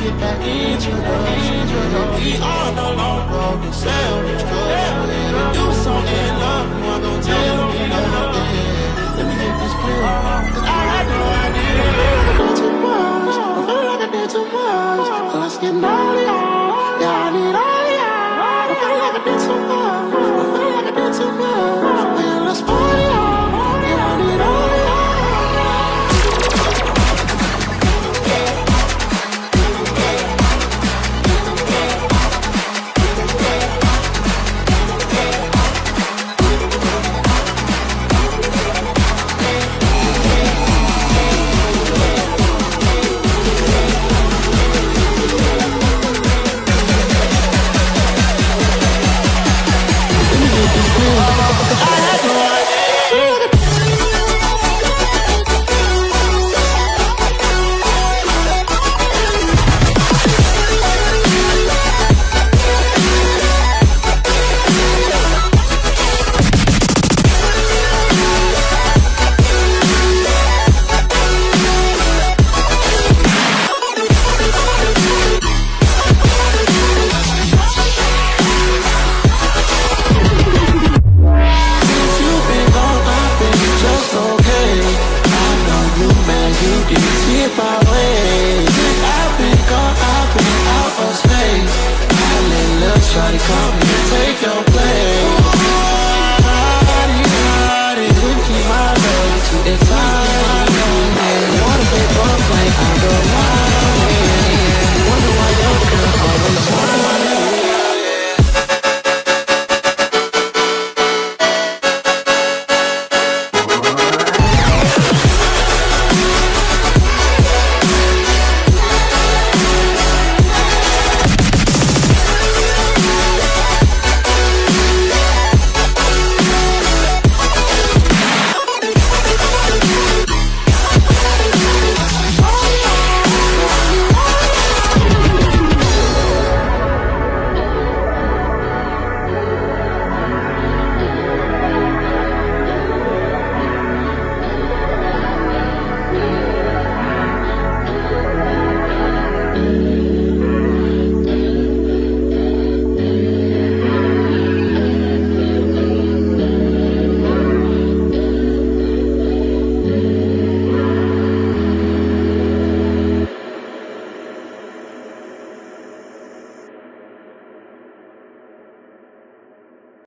get that introduction. We all no longer can sell this drug. You so in love, you ain't gon' tell me nothing. Let me get this clear, cause I had no idea. I did too much, I feel like I did too much. Let's get naughty, yeah, I need all y'all. I feel like I did too much, I feel like I did too much. Yeah, let's party, yeah, I need all y'all. Shawty, come here, take your